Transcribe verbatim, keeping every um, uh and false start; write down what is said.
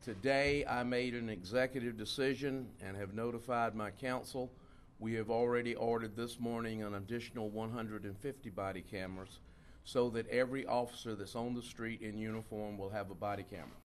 Today, I made an executive decision and have notified my council. We have already ordered this morning an additional one hundred fifty body cameras so that every officer that's on the street in uniform will have a body camera.